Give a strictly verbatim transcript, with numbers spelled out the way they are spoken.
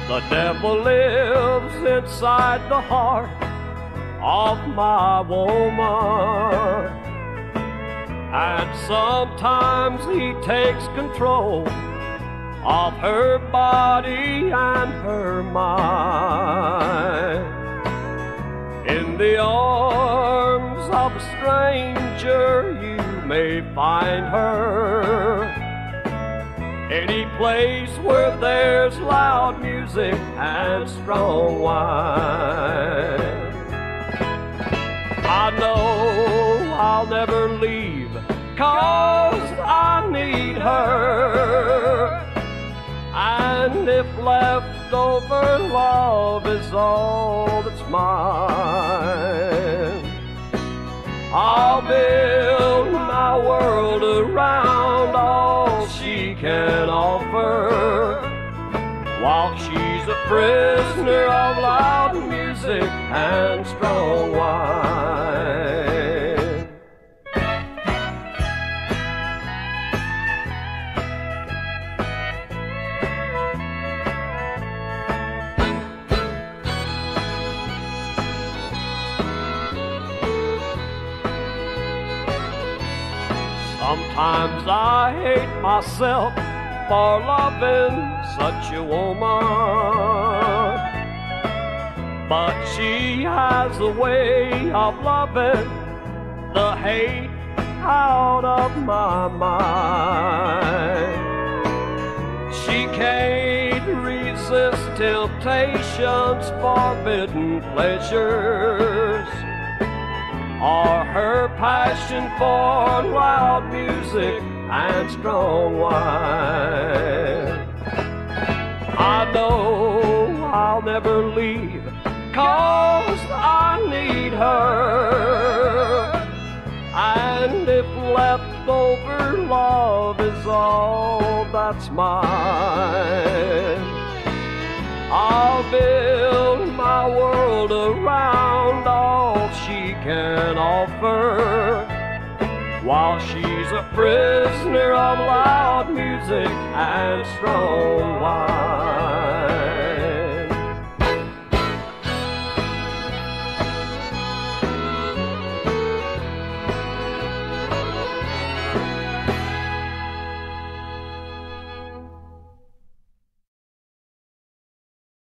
The devil lives inside the heart of my woman, and sometimes he takes control of her body and her mind. In the arms of a stranger you may find her, any place where there's loud music and strong wine. I know I'll never leave, 'cause I need her, and if leftover love is all that's mine, I'll build my world around all she can offer, while she's a prisoner of loud music and strong wine. Sometimes I hate myself for loving such a woman, but she has a way of loving the hate out of my mind. She can't resist temptation's forbidden pleasures, or her passion for loud music and strong wine. I know I'll never leave, 'cause I need her, and if leftover love is all that's mine, I'll build my world around all she can offer, while she's a prisoner of loud music and strong wine.